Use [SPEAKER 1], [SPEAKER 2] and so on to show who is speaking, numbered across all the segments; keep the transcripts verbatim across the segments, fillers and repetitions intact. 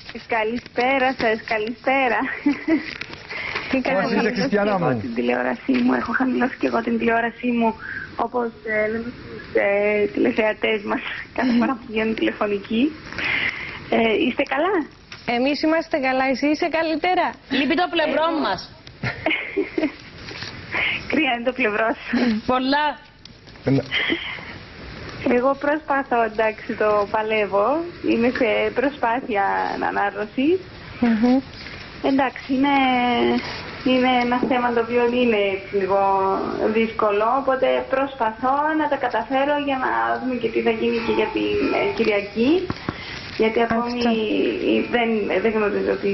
[SPEAKER 1] Καλησπέρα σας, καλησπέρα.
[SPEAKER 2] Πώς είσαι, Χριστιανά μου?
[SPEAKER 1] Την τηλεόρασή μου, έχω χαμηλώσει και εγώ την τηλεόρασή μου, όπως ε, λέμε στους ε, τηλεθεατές μας κάθε φορά που βγαίνουν τηλεφωνικοί. Ε, είστε καλά?
[SPEAKER 3] Εμείς είμαστε καλά, εσύ είσαι καλύτερα?
[SPEAKER 4] Λείπει το πλευρό
[SPEAKER 1] εγώ...
[SPEAKER 4] μας.
[SPEAKER 1] Κρύα είναι το πλευρό σου.
[SPEAKER 4] Πολλά.
[SPEAKER 1] Εγώ προσπαθώ, εντάξει, το παλεύω. Είμαι σε προσπάθεια ανάρρωσης.
[SPEAKER 3] Mm-hmm.
[SPEAKER 1] Εντάξει, είναι, είναι ένα θέμα το οποίο είναι λίγο δύσκολο, οπότε προσπαθώ να τα καταφέρω για να δούμε και τι θα γίνει και για την ε, Κυριακή. Γιατί ακόμη δεν, δεν γνωρίζω τι,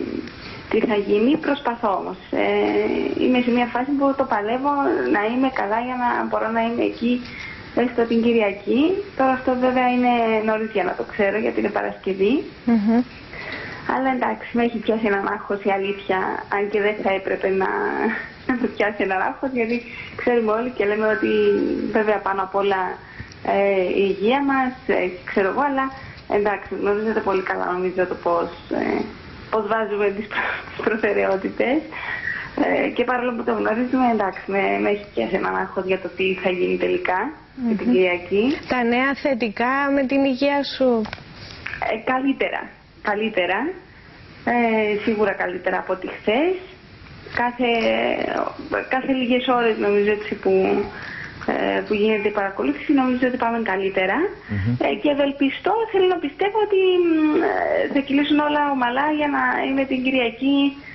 [SPEAKER 1] τι θα γίνει, προσπαθώ όμως. Ε, είμαι σε μια φάση που το παλεύω να είμαι καλά για να μπορώ να είμαι εκεί έστω την Κυριακή. Τώρα αυτό βέβαια είναι νωρίς για να το ξέρω, γιατί είναι Παρασκευή.
[SPEAKER 3] Mm-hmm.
[SPEAKER 1] Αλλά εντάξει, με έχει πιάσει έναν άγχος η αλήθεια, αν και δεν θα έπρεπε να, να με πιάσει έναν άγχος, γιατί ξέρουμε όλοι και λέμε ότι βέβαια πάνω απ' όλα ε, η υγεία μας, ε, ξέρω εγώ, αλλά εντάξει, γνωρίζετε πολύ καλά νομίζω το πώς, ε, πώς βάζουμε τις, προ, τις προτεραιότητες. Ε, και παρόλο που το γνωρίζουμε, εντάξει, με, με έχει πιάσει έναν άγχος για το τι θα γίνει τελικά mm-hmm. για την Κυριακή.
[SPEAKER 3] Τα νέα θετικά με την υγεία σου?
[SPEAKER 1] Ε, καλύτερα. Καλύτερα, ε, σίγουρα καλύτερα από ό,τι χθες. Κάθε, κάθε λίγες ώρες νομίζω έτσι που, ε, που γίνεται η παρακολούθηση νομίζω ότι πάμε καλύτερα. Mm-hmm. ε, και ευελπιστώ, θέλω να πιστεύω ότι ε, θα κυλήσουν όλα ομαλά για να είμαι την Κυριακή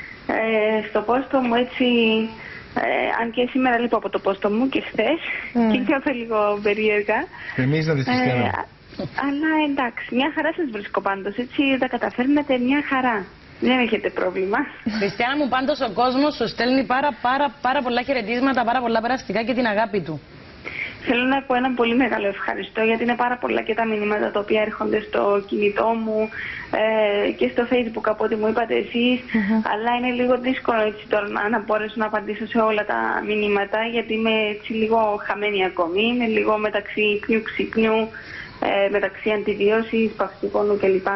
[SPEAKER 1] ε, στο πόστο μου έτσι. Ε, αν και σήμερα λείπω από το πόστο μου και χθες mm. και νιώθω λίγο περίεργα.
[SPEAKER 2] Εμείς να δεις Χριστιανά.
[SPEAKER 1] Αλλά εντάξει, μια χαρά σας βρίσκω πάντως, έτσι τα καταφέρνετε μια χαρά. Δεν έχετε πρόβλημα.
[SPEAKER 4] Χριστιανά μου, πάντως ο κόσμος σου στέλνει πάρα, πάρα, πάρα πολλά χαιρετίσματα, πάρα πολλά περαστικά και την αγάπη του.
[SPEAKER 1] Θέλω να πω ένα πολύ μεγάλο ευχαριστώ, γιατί είναι πάρα πολλά και τα μηνύματα τα οποία έρχονται στο κινητό μου ε, και στο Facebook από ό,τι μου είπατε εσείς. Mm-hmm. Αλλά είναι λίγο δύσκολο έτσι τώρα να, να μπορέσω να απαντήσω σε όλα τα μηνύματα, γιατί είμαι έτσι λίγο χαμένη ακόμη. Είμαι λίγο μεταξύ ύπνου, ξύπνου, ε, μεταξύ αντιβίωσης, παυστικών κλπ.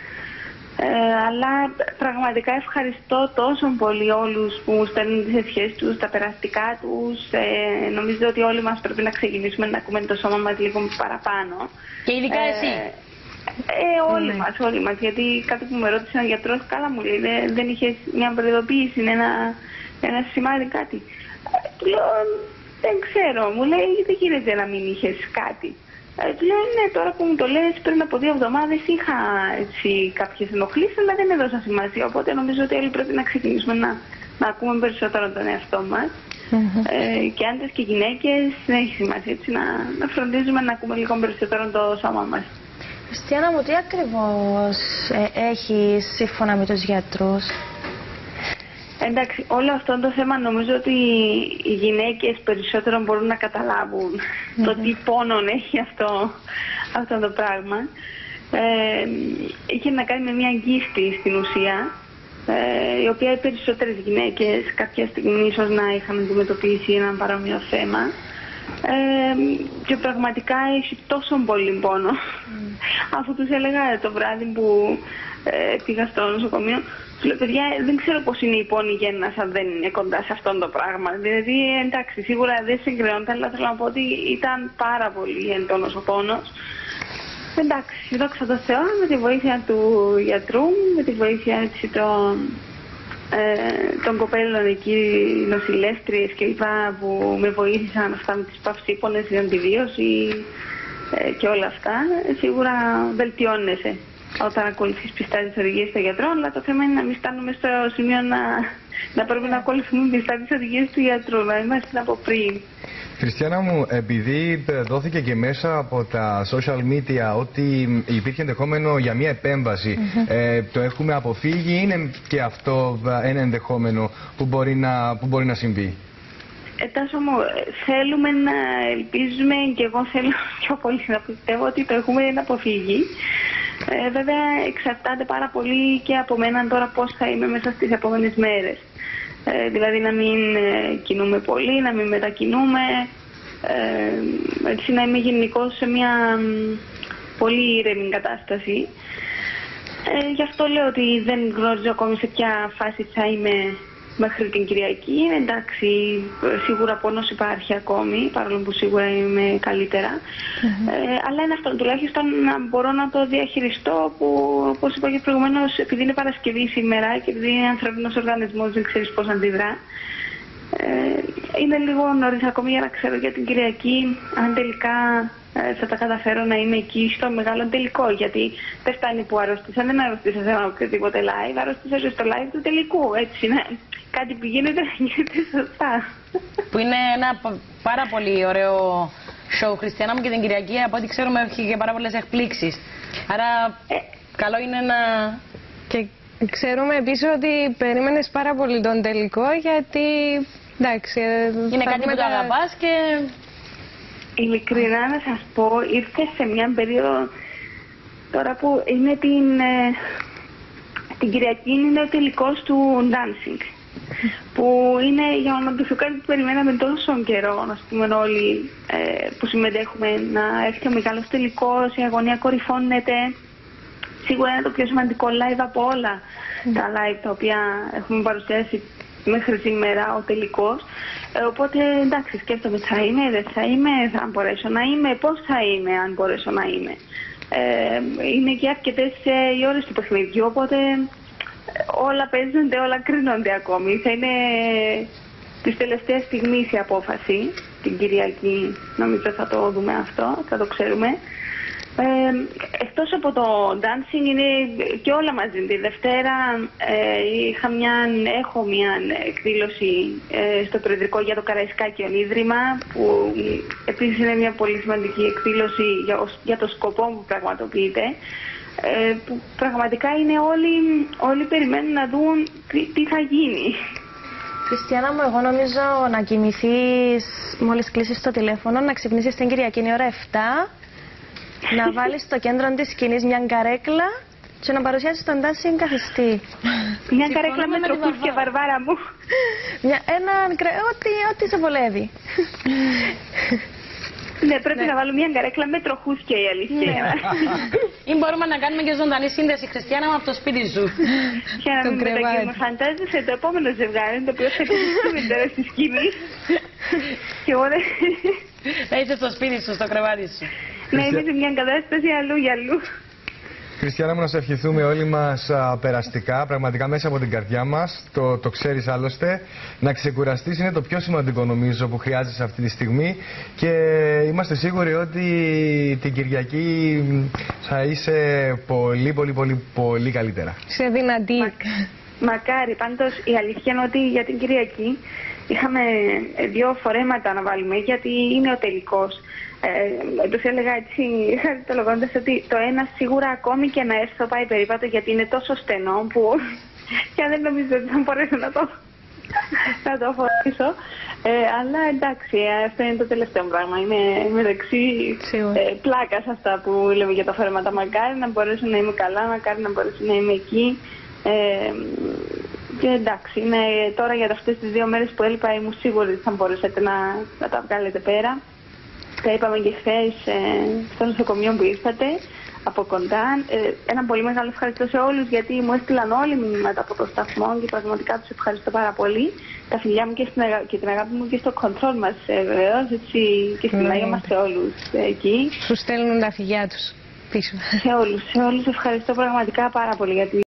[SPEAKER 1] Ε, αλλά πραγματικά ευχαριστώ τόσο πολύ όλους που μου στέλνουν τις ευχές τους, τα περαστικά τους. Ε, νομίζω ότι όλοι μας πρέπει να ξεκινήσουμε να ακούμε το σώμα μας λίγο παραπάνω.
[SPEAKER 4] Και ειδικά
[SPEAKER 1] ε,
[SPEAKER 4] εσύ.
[SPEAKER 1] Ε, όλοι mm. μας, όλοι μας. Γιατί κάτι που με ρώτησε ο γιατρός, καλά μου λέει, δεν, δεν είχες μια προειδοποίηση, ένα, ένα σημάδι, κάτι. Ε, του λέω, δεν ξέρω, μου λέει, δεν γίνεται να μην είχες κάτι. Ε, του λέω, ναι, τώρα που μου το λες, πριν από δύο εβδομάδες είχα έτσι, κάποιες ενοχλήσεις, αλλά δεν έδωσα σημασία. Οπότε νομίζω ότι όλοι πρέπει να ξεκινήσουμε να, να ακούμε περισσότερο τον εαυτό μας. Mm-hmm. Ε, και άντρες και γυναίκες δεν έχει σημασία, έτσι, να, να φροντίζουμε να ακούμε λίγο περισσότερο το σώμα μας.
[SPEAKER 3] Χριστιανά μου, τι ακριβώς ε, έχεις σύμφωνα με τους γιατρούς?
[SPEAKER 1] Εντάξει, όλο αυτό το θέμα νομίζω ότι οι γυναίκες περισσότερο μπορούν να καταλάβουν mm-hmm. το τι πόνον έχει αυτό, αυτό το πράγμα. Ε, είχε να κάνει με μια γκίστη στην ουσία, ε, η οποία οι περισσότερες γυναίκες κάποια στιγμή ίσως να είχαν αντιμετωπίσει ένα παρόμοιο θέμα. Ε, και πραγματικά έχει τόσο πολύ πόνο. Mm. Αφού τους έλεγα το βράδυ που ε, πήγα στο νοσοκομείο, του λέω, παιδιά, δεν ξέρω πώς είναι η πόνη γέννας αν δεν είναι κοντά σε αυτό το πράγμα. Δηλαδή, εντάξει, σίγουρα δεν συγκρίνονται, αλλά θέλω να πω ότι ήταν πάρα πολύ έντονος ο πόνος. Εντάξει, δόξα τω Θεώ, με τη βοήθεια του γιατρού, με τη βοήθεια έτσι των, ε, των κοπέλων εκεί, νοσηλεύτριες κλπ. Που με βοήθησαν αυτά με τις παυσίπονες, την αντιβίωση ε, και όλα αυτά, σίγουρα βελτιώνεσαι όταν ακολουθείς πιστά τις οδηγίες των γιατρών, αλλά το θέμα είναι να μην φτάνουμε στο σημείο να, να πρέπει να ακολουθούμε πιστά τις οδηγίες του γιατρού, να είμαστε από πριν.
[SPEAKER 2] Χριστιανά μου, επειδή δόθηκε και μέσα από τα social media ότι υπήρχε ενδεχόμενο για μια επέμβαση, mm-hmm. ε, το έχουμε αποφύγει ή είναι και αυτό ένα ενδεχόμενο που μπορεί να, που μπορεί να συμβεί?
[SPEAKER 1] Ε, Τάσο μου, θέλουμε να ελπίζουμε και εγώ θέλω πιο πολύ να πιστεύω ότι το έχουμε αποφύγει. Ε, βέβαια εξαρτάται πάρα πολύ και από μένα τώρα πώς θα είμαι μέσα στις επόμενες μέρες. Ε, δηλαδή να μην ε, κινούμε πολύ, να μην μετακινούμε, ε, έτσι να είμαι γενικώς σε μια μ, πολύ ήρεμη κατάσταση. Ε, γι' αυτό λέω ότι δεν γνωρίζω ακόμη σε ποια φάση θα είμαι μέχρι την Κυριακή. Εντάξει, σίγουρα πόνος υπάρχει ακόμη, παρόλο που σίγουρα είμαι καλύτερα. Mm-hmm. ε, αλλά είναι αυτό, τουλάχιστον να μπορώ να το διαχειριστώ, που όπως είπα και προηγουμένως, επειδή είναι Παρασκευή σήμερα και επειδή είναι ανθρώπινος οργανισμός, δεν ξέρεις πώς αντιδρά. Ε, είναι λίγο νωρίς ακόμη για να ξέρω για την Κυριακή αν τελικά ε, θα τα καταφέρω να είμαι εκεί στο μεγάλο τελικό. Γιατί δεν φτάνει που αρρώστησα, δεν αρρώστησα σε ένα οποιοδήποτε live, αρρώστησα στο live του τελικού. Έτσι είναι. Κάτι που γίνεται, γίνεται σωστά. Που είναι ένα πάρα πολύ ωραίο show, Χριστιανά μου, και την Κυριακή, από ό,τι ξέρουμε, έχει και πάρα πολλές εκπλήξεις. Άρα ε, καλό είναι να...
[SPEAKER 5] Και ξέρουμε επίσης ότι περίμενες πάρα πολύ τον τελικό, γιατί εντάξει...
[SPEAKER 4] Είναι κάτι που το αγαπάς και...
[SPEAKER 1] Ειλικρινά να σας πω, ήρθε σε μια περίοδο τώρα που είναι την... την Κυριακή είναι ο τελικός του dancing. Που είναι για να το κάτι που περιμέναμε τόσο καιρό, να πούμε όλοι ε, που συμμετέχουμε, να έρθει ο μεγάλος τελικός, η αγωνία κορυφώνεται. Σίγουρα είναι το πιο σημαντικό live από όλα mm. τα live τα οποία έχουμε παρουσιάσει μέχρι σήμερα, ο τελικός. Ε, οπότε εντάξει, σκέφτομαι, θα είμαι, δεν θα είμαι, θα μπορέσω να είμαι, πώς θα είμαι αν μπορέσω να είμαι. Ε, είναι και αρκετές ε, οι ώρες του παιχνιδιού, οπότε όλα παίζονται, όλα κρίνονται ακόμη. Θα είναι της τελευταίας στιγμής η απόφαση, την Κυριακή, νομίζω θα το δούμε αυτό, θα το ξέρουμε. Ε, εκτός από το dancing είναι και όλα μαζί. Τη Δευτέρα ε, είχα μια, έχω μια εκδήλωση ε, στο Προεδρικό για το Καραϊσκάκιον Ίδρυμα, που επίσης είναι μια πολύ σημαντική εκδήλωση για, για το σκοπό που πραγματοποιείται. Ε, που πραγματικά είναι όλοι, όλοι περιμένουν να δουν τι, τι θα γίνει.
[SPEAKER 3] Χριστιανά μου, εγώ νομίζω να κοιμηθείς μόλις κλείσεις το τηλέφωνο, να ξυπνήσεις την Κυριακή η ώρα εφτά, να βάλεις στο κέντρο της σκηνής μια καρέκλα και να παρουσιάσεις τον dancing καθιστή.
[SPEAKER 1] Μια καρέκλα με τροχούς και Βαρβάρα μου.
[SPEAKER 3] Μια, ένα, ό,τι, ό,τι σε βολεύει.
[SPEAKER 1] Ναι, πρέπει ναι. να βάλω μια καρέκλα με τροχούς και η αλήθεια. Ναι.
[SPEAKER 4] Ή μπορούμε να κάνουμε και ζωντανή σύνδεση, Χριστιανά, με από το σπίτι σου.
[SPEAKER 1] Για να μην μεταγγείλουμε, φαντάζεσαι το επόμενο ζευγάρι, το οποίο θα κοιτήσουμε τώρα στη σκηνή. Και εγώ δεν...
[SPEAKER 4] Θα είσαι στο σπίτι σου, στο κρεβάτι σου.
[SPEAKER 1] Να είμαι σε μια κατάσταση αλλού για αλλού.
[SPEAKER 2] Χριστιανά μου, να σε ευχηθούμε όλοι μας α, περαστικά, πραγματικά μέσα από την καρδιά μας, το, το ξέρεις άλλωστε. Να ξεκουραστείς είναι το πιο σημαντικό νομίζω που χρειάζεσαι αυτή τη στιγμή και είμαστε σίγουροι ότι την Κυριακή θα είσαι πολύ πολύ πολύ πολύ καλύτερα.
[SPEAKER 5] Σε δυνατή.
[SPEAKER 1] Μα, μακάρι, πάντως η αλήθεια είναι ότι για την Κυριακή είχαμε δύο φορέματα να βάλουμε, γιατί είναι ο τελικός. Ε, τους έλεγα έτσι χαριτολογώντας ότι το ένα σίγουρα ακόμη και να έρθω πάει περίπατο, γιατί είναι τόσο στενό που και δεν νομίζω ότι θα μπορέσω να το, να το φορέσω. Ε, αλλά εντάξει, αυτό είναι το τελευταίο πράγμα. Είναι μεταξύ ε, πλάκας αυτά που λέμε για τα φορέματα. Μακάρι να μπορέσω να είμαι καλά, μακάρι να μπορέσω να είμαι εκεί. Ε, και εντάξει, είναι, τώρα για αυτές τις δύο μέρες που έλειπα ήμουν σίγουρη ότι θα μπορέσετε να, να τα βγάλετε πέρα. Τα είπαμε και χθες ε, στο νοσοκομείο που ήρθατε από κοντά. Ε, ένα πολύ μεγάλο ευχαριστώ σε όλους, γιατί μου έστειλαν όλοι μηνύματα από το σταθμό και πραγματικά τους ευχαριστώ πάρα πολύ. Τα φιλιά μου και, στην, και την αγάπη μου και στο control μας ε, βεβαίως, έτσι, και στην αγάπη μας σε όλους ε, εκεί.
[SPEAKER 5] Σου στέλνουν τα φιλιά τους πίσω.
[SPEAKER 1] Σε όλους, σε όλους ευχαριστώ πραγματικά πάρα πολύ. Γιατί